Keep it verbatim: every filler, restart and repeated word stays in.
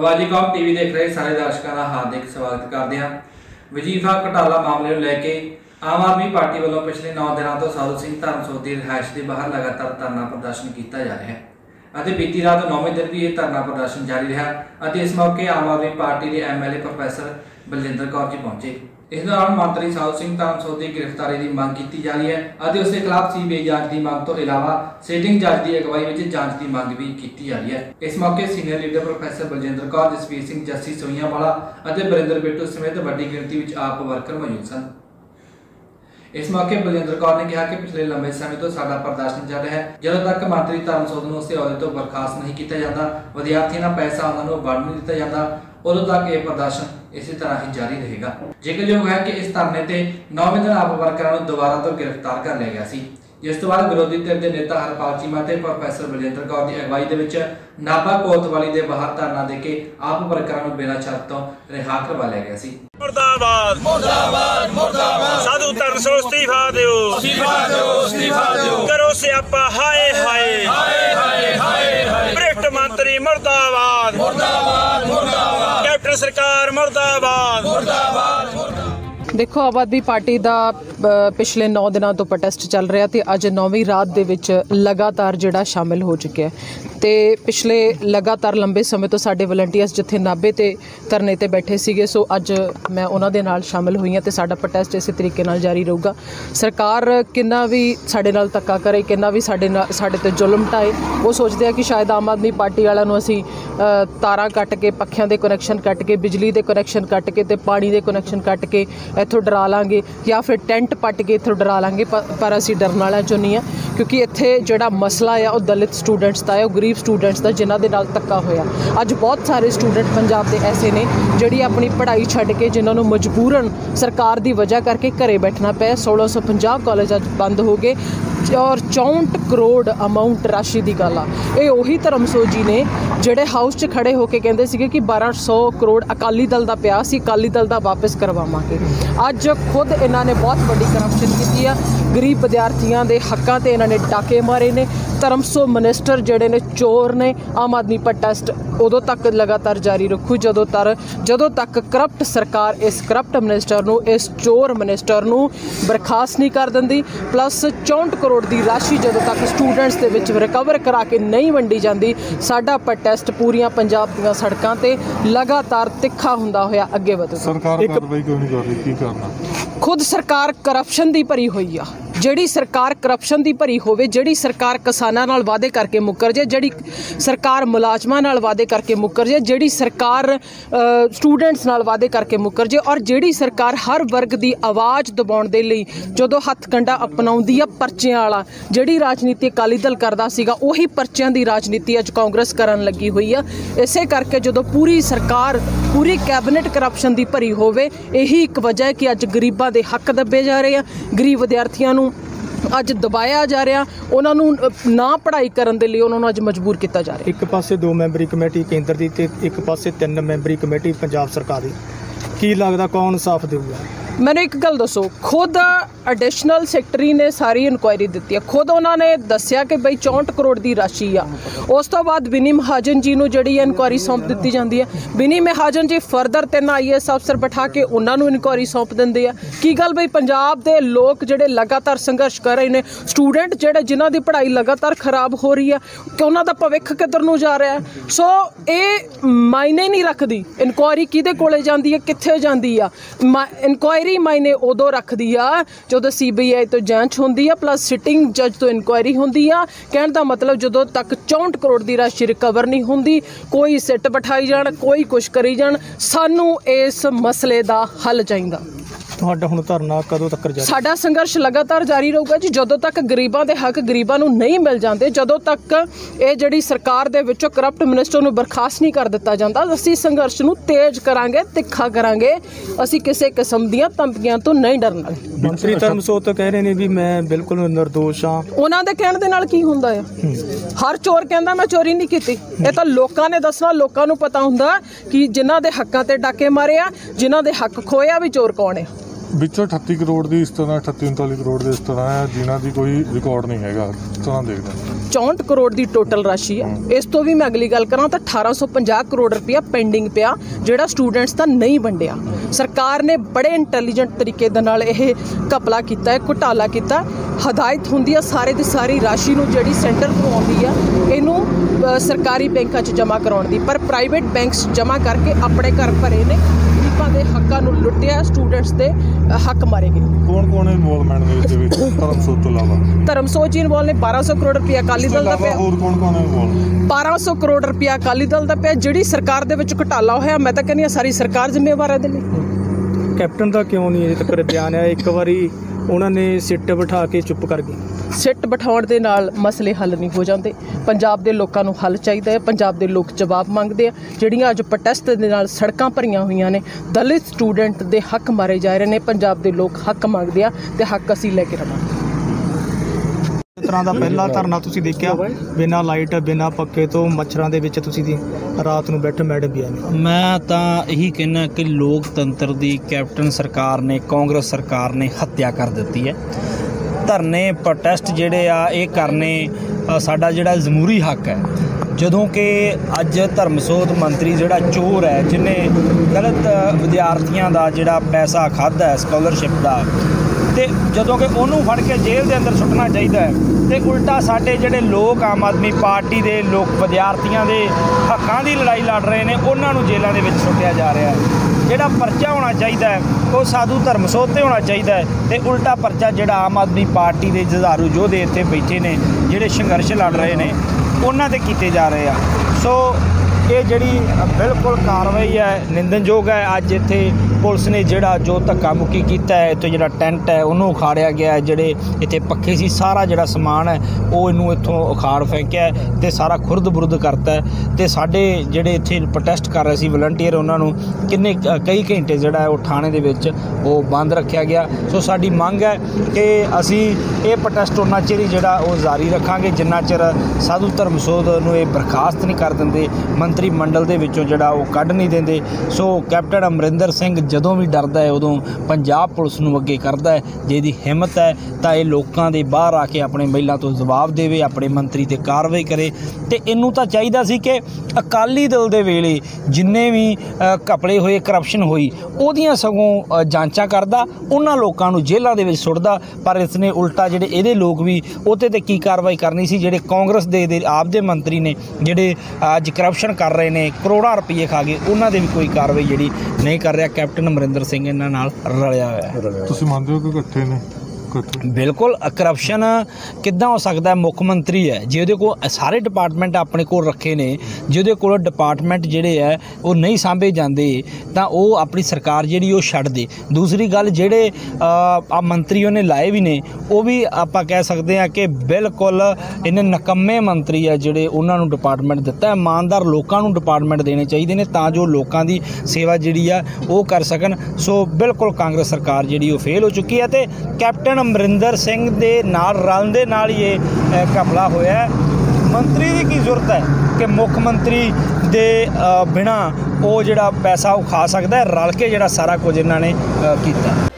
आवाजी कौम टीवी देख रहे सारे दर्शकों का हार्दिक स्वागत करते हैं। वजीफा घोटाला मामले लैके आम आदमी पार्टी वालों पिछले नौ दिनों तो साधु सिंह धर्मसोत की रिहायश के बाहर लगातार धरना प्रदर्शन किया जा रहा है। बीती रात नौवें दिन भी यह धरना प्रदर्शन जारी रहा। इस मौके आम आदमी पार्टी के M L A professor Baljinder Kaur ji पहुंचे। इस दौरान मंत्री साधु सिंह धर्मसोत की गिरफ्तारी की मांग की जा रही है। उसके खिलाफ सीबीआई जांच की मांग तो इलावा सिटिंग जज की अगवाई में जांच की मांग भी की जा रही है। इस मौके senior leader professor Baljinder Kaur, Jasvir Singh, Jassi Soiyawala और बरिंदर बिट्टू समेत वड्डी गिणती में आप वर्कर मौजूद सन। इस मौके बलजिंदर कौर ने कहा कि पिछले लंबे समय तो साडा प्रदर्शन चल रहा है। जदों तक मंत्री धर्मसोत नूं उसके अहुदे तो बर्खास्त नहीं किया जाता, विद्यार्थियों का पैसा उन्होंने बढ़ नहीं दिता जाता, उदों तक यह प्रदर्शन इसी तरह ही जारी रहेगा। जिक्रयोग है कि इस धरने से नौवें दिन आप वर्करां नूं दोबारा तो गिरफ्तार कर लिया गया सी। जिस तो बाद विरोधी धिर के नेता हरपाल चीमा ते प्रोफैसर बलजिंदर कौर की अगवाई दे विच नाभा कोतवाली के बाहर धरना देके आप वर्करां नूं बिना शर्त तो रिहा करवा लिया गया सी। मुर्दाबाद मुर्दाबाद मुर्दाबाद साधु धर्मसोत इस्तीफा दिओ इस्तीफा दिओ इस्तीफा दिओ करो सियापा हाय हाय हाय हाय हाय भ्रष्ट मंत्री मुर्दाबाद मुर्दाबाद मुर्दाबाद कैप्टन सरकार मुर्दाबाद मुर्दाबाद। देखो, आम आदमी पार्टी का पिछले नौ दिनों तो प्रोटेस्ट चल रहा तो अज नौवीं रात दे विच लगातार जिहड़ा शामिल हो चुके हैं। तो पिछले लगातार लंबे समय तो साडे वलंटियर्स जिथे नाभे ते धरने ते बैठे सीगे, सो अज मैं उन्हां दे नाल शामिल हुई हाँ। तो साडा प्रोटेस्ट इस तरीके नाल जारी रहूगा। सरकार किन्ना भी साडे नाल धक्का करे, किन्ना भी साडे नाल साडे ते जुल्म ढाए, वो सोचते हैं कि शायद आम आदमी पार्टी वालों नूं असीं तारां कट के, पक्खियां दे कनैक्शन कट के, बिजली दे कनैक्शन कट के ते पानी दे कनैक्शन कट के इत्थों डरा लांगे या फिर टेंट पट के इत्थों डरा लांगे। पर असीं डरन वालियां चों नहीं है, क्योंकि इत्थे जिहड़ा मसला है वो दलित स्टूडेंट्स का है, गरीब स्टूडेंट्स का, जिन्हां दे नाल धक्का होया। अज बहुत सारे स्टूडेंट पंजाब के ऐसे ने जिहड़ी अपनी पढ़ाई छड्ड के, जिन्हां नूं मजबूरन सरकार की वजह करके घरे बैठना पिया। सोलह सौ पंजाह कॉलेज अज बंद हो गए और चौंठ करोड़ अमाउंट राशि की गल आ। ये उही धर्मसोत जी ने जिहड़े हाउस च खड़े होके कहंदे सीगे कि बारह सौ करोड़ अकाली दल का पिया सी, अकाली दल का वापस करवावांगे। अज खुद इन्हां ने बहुत वड्डी करप्शन की है। गरीब विद्यार्थियों के हकों ते इन्हां ने डाके मारे ने। धर्मसोत मिनिस्टर जिहड़े ने चोर ने। आम आदमी प्रोटेस्ट उदों तक लगातार जारी रखू जदों तर जदों तक करप्ट सरकार इस करप्ट मिनिस्टर नूं, इस चोर मिनिस्टर नूं बर्खास्त नहीं कर दिंदी। प्लस चौंठ करोड़ की राशि जदों तक स्टूडेंट्स दे विच रिकवर करा के नहीं वंडी जाती, साडा प्रोटेस्ट पूरियां पंजाब दीयां सड़कां ते लगातार तिखा हुंदा होया अगे वधूगा। सरकार कार्रवाई क्यों नहीं कर रही, की करना? खुद सरकार करप्शन की भरी हुई आ। जिहड़ी सरकार करप्शन की भरी होवे, जिहड़ी सरकार किसानां नाल वादे करके मुकर जाए, जिहड़ी सरकार मुलाजमां नाल वादे करके मुकर जाए, जिहड़ी सरकार स्टूडेंट्स नाल वादे करके मुकर जाए, और जिहड़ी सरकार हर वर्ग की आवाज़ दबाउण दे लई जदों हत्थ कंडा अपनाउंदी आ परचियां वाला, जिहड़ी राजनीति अकाली दल करदा सीगा, उही परचियां की राजनीति अज कांग्रेस करन लगी हुई आ। इसे करके जदों पूरी सरकार, पूरी कैबिनेट करप्शन की भरी होवे, यही एक वजह है कि अज गरीबां दे हक दबे जा रहे हैं, गरीब विद्यार्थियों नूं अज दबाया जा रहा, उन्होंने ना पढ़ाई करने के लिए उन्होंने अज मजबूर किया जा रहा। एक पासे दो मैंबरी कमेटी केंद्र की ते एक पासे तीन मैंबरी कमेटी पंजाब सरकार की, की लगता कौन साफ देगा? मैंने एक गल दसो, खुद एडिशनल सैकटरी ने सारी इनकुआयरी दी है, खुद उन्होंने दसिया कि बई चौंठ करोड़ की राशि आ। उस तो बाद विनी महाजन जी को जी इनकुआयरी सौंप दी जाती है। विनी महाजन जी फरदर तीन आई ए एस अफसर बिठा के उन्होंने इनकुआयरी सौंप देंगे। की गल बई पंजाब के लोग जोड़े लगातार संघर्ष कर रहे हैं, स्टूडेंट जोड़े जिन्हों की पढ़ाई लगातार खराब हो रही है, कि उन्हों का भविख किधर नूं जा रहा है। सो ये मायने नहीं रखती इनकुआयरी किहदे कोले जाती है, कित्थे जाती है। इनकुआयरी मायने उदों रखती है जो सी बी आई तो जांच होंदी है, प्लस सिटिंग जज तो इनकुआयरी होंदी है। कहण दा मतलब जदों तक चौंठ करोड़ की राशि रिकवर नहीं होंदी, कोई सिट बिठाई जाण, कोई कुछ करी जाण, सानू इस मसले का हल चाहिए। ਤੁਹਾਡਾ ਹੁਣ ਧਰਨਾ ਕਦੋਂ ਤੱਕ ਜਾਰੀ? ਸਾਡਾ ਸੰਘਰਸ਼ ਲਗਾਤਾਰ ਜਾਰੀ ਰਹੂਗਾ ਜੀ, ਜਦੋਂ ਤੱਕ ਗਰੀਬਾਂ ਦੇ ਹੱਕ ਗਰੀਬਾਂ ਨੂੰ ਨਹੀਂ ਮਿਲ ਜਾਂਦੇ, ਜਦੋਂ ਤੱਕ ਇਹ ਜਿਹੜੀ ਸਰਕਾਰ ਦੇ ਵਿੱਚੋਂ ਕਰਪਟ ਮਿਨਿਸਟਰ ਨੂੰ ਬਰਖਾਸਤ ਨਹੀਂ ਕਰ ਦਿੱਤਾ ਜਾਂਦਾ, ਅਸੀਂ ਸੰਘਰਸ਼ ਨੂੰ ਤੇਜ਼ ਕਰਾਂਗੇ, ਤਿੱਖਾ ਕਰਾਂਗੇ। ਅਸੀਂ ਕਿਸੇ ਕਿਸਮ ਦੀਆਂ ਧਮਕੀਆਂ ਤੋਂ ਨਹੀਂ ਡਰਨ ਵਾਲੇ। ਮੰਤਰੀ ਧਰਮਸੋਤ ਕਹਿ ਰਹੇ ਨੇ ਵੀ ਮੈਂ ਬਿਲਕੁਲ ਨਿਰਦੋਸ਼ ਹਾਂ। ਉਹਨਾਂ ਦੇ ਕਹਿਣ ਦੇ ਨਾਲ ਕੀ ਹੁੰਦਾ ਹੈ? ਹਰ ਚੋਰ ਕਹਿੰਦਾ ਮੈਂ ਚੋਰੀ ਨਹੀਂ ਕੀਤੀ। ਇਹ ਤਾਂ ਲੋਕਾਂ ਨੇ ਦੱਸਣਾ, ਲੋਕਾਂ ਨੂੰ ਪਤਾ ਹੁੰਦਾ ਕਿ ਜਿਨ੍ਹਾਂ ਦੇ ਹੱਕਾਂ ਤੇ ਡਾਕੇ ਮਾਰੇ ਆ, ਜਿਨ੍ਹਾਂ ਦੇ ਹੱਕ ਖੋਏ ਆ ਵੀ ਚੋਰ ਕੌਣ ਹੈ। ਵਿੱਚੋਂ ਅਠੱਤੀ ਕਰੋੜ ਦੀ ਇਸ ਤਰ੍ਹਾਂ ਅਠੱਤੀ ਉਨਤਾਲੀ ਕਰੋੜ ਦੇ ਇਸ ਤਰ੍ਹਾਂ ਹੈ ਜਿਨ੍ਹਾਂ ਦੀ ਕੋਈ ਰਿਕਾਰਡ ਨਹੀਂ ਹੈਗਾ ਇਸ ਤਰ੍ਹਾਂ ਦੇਖਦੇ ਚੌਂਹਠ ਕਰੋੜ ਦੀ ਟੋਟਲ ਰਾਸ਼ੀ ਹੈ। ਇਸ ਤੋਂ ਵੀ ਮੈਂ ਅਗਲੀ ਗੱਲ ਕਰਾਂ ਤਾਂ ਅਠਾਰਾਂ ਸੌ ਪੰਜਾਹ ਕਰੋੜ ਰੁਪਇਆ ਪੈਂਡਿੰਗ ਪਿਆ ਜਿਹੜਾ ਸਟੂਡੈਂਟਸ ਦਾ ਨਹੀਂ ਵੰਡਿਆ। ਸਰਕਾਰ ਨੇ ਬੜੇ ਇੰਟੈਲੀਜੈਂਟ ਤਰੀਕੇ ਦੇ ਨਾਲ ਇਹ ਘਪਲਾ ਕੀਤਾ ਹੈ, ਘੁਟਾਲਾ ਕੀਤਾ। ਹਦਾਇਤ ਹੁੰਦੀ ਆ ਸਾਰੇ ਦੀ ਸਾਰੀ ਰਾਸ਼ੀ ਨੂੰ ਜਿਹੜੀ ਸੈਂਟਰ ਤੋਂ ਆਉਂਦੀ ਆ ਇਹਨੂੰ ਅ, ਸਰਕਾਰੀ ਬੈਂਕਾਂ 'ਚ ਜਮ੍ਹਾਂ ਕਰਾਉਣ ਦੀ, ਪਰ ਪ੍ਰਾਈਵੇਟ ਬੈਂਕਸ ਜਮ੍ਹਾਂ ਕਰਕੇ ਆਪਣੇ ਘਰ ਭਰੇ ਨੇ। ਗਰੀਬਾਂ ਦੇ ਹੱਕਾਂ ਨੂੰ ਲੁੱਟਿਆ, ਸਟੂਡੈਂਟਸ ਦੇ ਅ, ਹੱਕ ਮਾਰੇ ਗਏ। ਕੌਣ ਕੌਣ ਇਨਵੋਲਵਮੈਂਟ ਨੇ ਇਹਦੇ ਵਿੱਚ ਧਰਮਸੋਤ ਤੋਂ ਇਲਾਵਾ? ਧਰਮਸੋਤ ਜੀ ਇਨਵੋਲਵ ਨੇ। ਬਾਰਾਂ ਸੌ ਕਰੋੜ ਰੁਪਇਆ ਅਕਾਲੀ ਦਲ ਦਾ ਪਿਆ। ਹੋਰ ਕੌਣ ਕੌਣ ਇਨਵੋਲਵ? ਬਾਰਾਂ ਸੌ ਕਰੋੜ ਰੁਪਇਆ ਅਕਾਲੀ ਦਲ ਦਾ ਪਿਆ। ਜਿਹੜੀ ਸਰਕਾਰ ਦੇ ਵਿੱਚ ਘੁਟਾਲਾ ਹੋਇਆ, ਮੈਂ ਤਾਂ ਕਹਿੰਦੀ ਹਾਂ ਸਾਰੀ ਸਰਕਾਰ ਜ਼ਿੰਮੇਵਾਰ ਹੈ ਇਹਦੇ ਲਈ। ਕੈਪਟਨ ਦਾ ਕਿਉਂ ਨਹੀਂ ਅਜੇ ਤੱਕ ਬਿਆਨ ਆਇਆ? ਇੱਕ ਵਾਰੀ ਉਹਨਾਂ ਨੇ ਸਿੱਟ ਬਿਠਾ ਕੇ ਚੁੱਪ ਕਰ ਗਏ। ਸਿੱਟ ਬਿਠਾਉਣ ਦੇ ਨਾਲ ਮਸਲੇ ਹੱਲ ਨਹੀਂ ਹੋ ਜਾਂਦੇ। ਪੰਜਾਬ ਦੇ ਲੋਕਾਂ ਨੂੰ ਹੱਲ ਚਾਹੀਦਾ ਹੈ। ਪੰਜਾਬ ਦੇ ਲੋਕ ਜਵਾਬ ਮੰਗਦੇ ਆ। ਜਿਹੜੀਆਂ ਅੱਜ ਪ੍ਰੋਟੈਸਟ ਦੇ ਨਾਲ ਸੜਕਾਂ ਭਰੀਆਂ ਹੋਈਆਂ ਨੇ, ਦਲਿਤ ਸਟੂਡੈਂਟ ਦੇ ਹੱਕ ਮਾਰੇ ਜਾ ਰਹੇ ਨੇ। ਪੰਜਾਬ ਦੇ ਲੋਕ ਹੱਕ ਮੰਗਦੇ ਆ ਤੇ ਹੱਕ ਅਸੀਂ ਲੈ ਕੇ ਰਵਾਂਗੇ। ਇਸ ਤਰ੍ਹਾਂ ਦਾ ਪਹਿਲਾ ਧਰਨਾ ਤੁਸੀਂ ਦੇਖਿਆ, ਬਿਨਾਂ ਲਾਈਟ ਬਿਨਾਂ ਪੱਖੇ ਤੋਂ ਮੱਛਰਾਂ ਦੇ ਵਿੱਚ ਤੁਸੀਂ ਦੀ ਰਾਤ ਨੂੰ ਬੈਠੇ ਮੈਡਮ ਵੀ ਆਏ। ਮੈਂ ਤਾਂ ਇਹੀ ਕਹਿਣਾ ਕਿ ਲੋਕਤੰਤਰ ਦੀ ਕੈਪਟਨ ਸਰਕਾਰ ਨੇ, ਕਾਂਗਰਸ ਸਰਕਾਰ ਨੇ ਹੱਤਿਆ ਕਰ ਦਿੱਤੀ ਹੈ। ਧਰਨੇ ਪ੍ਰੋਟੈਸਟ ਜਿਹੜੇ ਆ ਇਹ ਕਰਨੇ ਅ, ਸਾਡਾ ਜਿਹੜਾ ਜਮਹੂਰੀ ਹੱਕ ਹੈ। ਜਦੋਂ ਕਿ ਅੱਜ ਧਰਮਸੋਤ ਮੰਤਰੀ ਜਿਹੜਾ ਚੋਰ ਹੈ, ਜਿਹਨੇ ਗਲਤ ਵਿਦਿਆਰਥੀਆਂ ਦਾ ਜਿਹੜਾ ਪੈਸਾ ਖਾਧਾ ਹੈ ਸਕਾਲਰਸ਼ਿਪ ਦਾ, ਤੇ ਜਦੋਂ ਕਿ ਉਹਨੂੰ ਫੜ ਕੇ ਜੇਲ੍ਹ ਦੇ ਅੰਦਰ ਸੁੱਟਣਾ ਚਾਹੀਦਾ ਹੈ, ਤੇ ਉਲਟਾ ਸਾਡੇ ਜਿਹੜੇ ਲੋਕ ਆਮ ਆਦਮੀ ਪਾਰਟੀ ਦੇ ਲੋਕ ਵਿਦਿਆਰਥੀਆਂ ਦੇ ਹੱਕਾਂ ਦੀ ਲੜਾਈ ਲੜ ਰਹੇ ਨੇ, ਉਹਨਾਂ ਨੂੰ ਜੇਲ੍ਹਾਂ ਦੇ ਵਿੱਚ ਸੁੱਟਿਆ ਜਾ ਰਿਹਾ ਹੈ। ਜਿਹੜਾ ਪਰਚਾ ਹੋਣਾ ਚਾਹੀਦਾ ਹੈ ਉਹ ਸਾਧੂ ਧਰਮਸੋਤ 'ਤੇ ਹੋਣਾ ਚਾਹੀਦਾ ਹੈ, ਤੇ ਉਲਟਾ ਪਰਚਾ ਜਿਹੜਾ ਆਮ ਆਦਮੀ ਪਾਰਟੀ ਦੇ ਜੁਝਾਰੂ ਯੋਧੇ ਇੱਥੇ ਬੈਠੇ ਨੇ, ਜਿਹੜੇ ਸੰਘਰਸ਼ ਲੜ ਰਹੇ ਨੇ, ਉਹਨਾਂ 'ਤੇ ਕੀਤੇ ਜਾ ਰਹੇ ਆ। ਸੋ ਇਹ ਜਿਹੜੀ ਬਿਲਕੁਲ ਕਾਰਵਾਈ ਹੈ ਨਿੰਦਣਯੋਗ ਹੈ। ਅੱਜ ਇੱਥੇ ਪੁਲਿਸ ਨੇ ਜਿਹੜਾ ਜੋ ਧੱਕਾ ਮੁੱਕੀ ਕੀਤਾ ਹੈ, ਇੱਥੇ ਜਿਹੜਾ ਟੈਂਟ ਹੈ ਉਹਨੂੰ ਉਖਾੜਿਆ ਗਿਆ ਹੈ, ਜਿਹੜੇ ਇੱਥੇ ਪੱਖੇ ਸੀ, ਸਾਰਾ ਜਿਹੜਾ ਸਮਾਨ ਹੈ ਉਹ ਇਹਨੂੰ ਇੱਥੋਂ ਉਖਾੜ ਫੈਂਕਿਆ ਤੇ ਸਾਰਾ ਖੁਰਦ ਬੁਰਦ ਕਰਤਾ। ਤੇ ਸਾਡੇ ਜਿਹੜੇ ਇੱਥੇ ਪ੍ਰੋਟੈਸਟ ਕਰ ਰਹੇ ਸੀ ਵਲੰਟੀਅਰ, ਉਹਨਾਂ ਨੂੰ ਕਿੰਨੇ ਕਈ ਘੰਟੇ ਜਿਹੜਾ ਉਹ ਥਾਣੇ ਦੇ ਵਿੱਚ ਉਹ ਬੰਦ ਰੱਖਿਆ ਗਿਆ। ਸੋ ਸਾਡੀ ਮੰਗ ਹੈ ਕਿ ਅਸੀਂ ਇਹ ਪ੍ਰੋਟੈਸਟ ਉਹਨਾਂ ਚਿਰ ਹੀ ਜਿਹੜਾ ਉਹ ਜਾਰੀ ਰੱਖਾਂਗੇ ਜਿੰਨਾ ਚਿਰ ਸਾਧੂ ਧਰਮਸੋਤ ਨੂੰ ਇਹ ਬਰਖਾਸਤ ਨਹੀਂ ਕਰ ਦਿੰਦੇ, ਮੰਤਰੀ ਮੰਡਲ ਦੇ ਵਿੱਚੋਂ ਜਿਹੜਾ ਉਹ ਕੱਢ ਨਹੀਂ ਦਿੰਦੇ। ਸੋ ਕੈਪਟਨ ਅਮਰਿੰਦਰ ਸਿੰਘ ਜਦੋਂ ਵੀ ਡਰਦਾ ਹੈ ਉਦੋਂ ਪੰਜਾਬ ਪੁਲਿਸ ਨੂੰ ਅੱਗੇ ਕਰਦਾ ਹੈ। ਜੇ ਇਹਦੀ ਹਿੰਮਤ ਹੈ ਤਾਂ ਇਹ ਲੋਕਾਂ ਦੇ ਬਾਹਰ ਆ ਕੇ ਆਪਣੇ ਮਹਿਲਾ ਤੋਂ ਜਵਾਬ ਦੇਵੇ, ਆਪਣੇ ਮੰਤਰੀ ਤੇ ਕਾਰਵਾਈ ਕਰੇ। ਤੇ ਇਹਨੂੰ ਤਾਂ ਚਾਹੀਦਾ ਸੀ ਕਿ ਅਕਾਲੀ ਦਲ ਦੇ ਵੇਲੇ ਜਿੰਨੇ ਵੀ ਘਪਲੇ ਹੋਏ, ਕਰਪਸ਼ਨ ਹੋਈ, ਉਹਦੀਆਂ ਸਗੋਂ ਜਾਂਚਾਂ ਕਰਦਾ, ਉਹਨਾਂ ਲੋਕਾਂ ਨੂੰ ਜੇਲ੍ਹਾਂ ਦੇ ਵਿੱਚ ਸੁੱਟਦਾ। ਪਰ ਇਸ ਨੇ ਉਲਟਾ ਜਿਹੜੇ ਇਹਦੇ ਲੋਕ ਵੀ ਉਹਦੇ 'ਤੇ ਕੀ ਕਾਰਵਾਈ ਕਰਨੀ ਸੀ, ਜਿਹੜੇ ਕਾਂਗਰਸ ਦੇ ਆਪ ਦੇ ਮੰਤਰੀ ਨੇ ਜਿਹੜੇ ਅੱਜ ਕਰਪਸ਼ਨ ਕਰ ਰਹੇ ਨੇ, ਕਰੋੜਾਂ ਰੁਪਏ ਖਾ ਗਏ, ਉਹਨਾਂ ਦੇ ਵੀ ਕੋਈ ਕਾਰਵਾਈ ਜਿਹੜੀ ਨਹੀਂ ਕਰ ਰਿਹਾ। ਕੈਪਟਨ ਅਮਰਿੰਦਰ ਸਿੰਘ ਇਹਨਾਂ ਨਾਲ ਰਲਿਆ ਹੋਇਆ ਹੈ। ਤੁਸੀਂ ਮੰਨਦੇ ਹੋ ਕਿ ਇਕੱਠੇ ਨੇ? ਬਿਲਕੁਲ। ਕਰਪਸ਼ਨ ਕਿੱਦਾਂ ਹੋ ਸਕਦਾ? ਮੁੱਖ ਮੰਤਰੀ ਹੈ, ਜੇ ਉਹਦੇ ਕੋਲ ਸਾਰੇ ਡਿਪਾਰਟਮੈਂਟ ਆਪਣੇ ਕੋਲ ਰੱਖੇ ਨੇ, ਜਿਹਦੇ ਕੋਲ ਡਿਪਾਰਟਮੈਂਟ ਜਿਹੜੇ ਹੈ ਉਹ ਨਹੀਂ ਸਾਂਭੇ ਜਾਂਦੇ, ਤਾਂ ਉਹ ਆਪਣੀ ਸਰਕਾਰ ਜਿਹੜੀ ਉਹ ਛੱਡ ਦੇ। ਦੂਸਰੀ ਗੱਲ, ਜਿਹੜੇ ਆ ਮੰਤਰੀ ਉਹਨੇ ਲਾਏ ਵੀ ਨੇ, ਉਹ ਵੀ ਆਪਾਂ ਕਹਿ ਸਕਦੇ ਹਾਂ ਕਿ ਬਿਲਕੁਲ ਇਹਨੇ ਨਕੰਮੇ ਮੰਤਰੀ ਆ ਜਿਹੜੇ ਉਹਨਾਂ ਨੂੰ ਡਿਪਾਰਟਮੈਂਟ ਦਿੱਤਾ। ਇਮਾਨਦਾਰ ਲੋਕਾਂ ਨੂੰ ਡਿਪਾਰਟਮੈਂਟ ਦੇਣੇ ਚਾਹੀਦੇ ਨੇ ਤਾਂ ਜੋ ਲੋਕਾਂ ਦੀ ਸੇਵਾ ਜਿਹੜੀ ਆ ਉਹ ਕਰ ਸਕਣ। ਸੋ ਬਿਲਕੁਲ ਕਾਂਗਰਸ ਸਰਕਾਰ ਜਿਹੜੀ ਉਹ ਫੇਲ ਹੋ ਚੁੱਕੀ ਹੈ ਤੇ ਕੈਪਟਨ ਅਮਰਿੰਦਰ ਸਿੰਘ ਦੇ ਨਾਲ ਰਲਣ ਦੇ ਨਾਲ ਹੀ ਇਹ ਘਪਲਾ ਹੋਇਆ। ਮੰਤਰੀ ਦੀ ਕੀ ਜ਼ਰੂਰਤ ਹੈ ਕਿ ਮੁੱਖ ਮੰਤਰੀ ਦੇ ਬਿਨਾਂ ਉਹ ਜਿਹੜਾ ਪੈਸਾ ਉਹ ਖਾ ਸਕਦਾ ਹੈ? ਰਲ ਕੇ ਜਿਹੜਾ ਸਾਰਾ ਕੁਝ ਇਹਨਾਂ ਨੇ ਕੀਤਾ।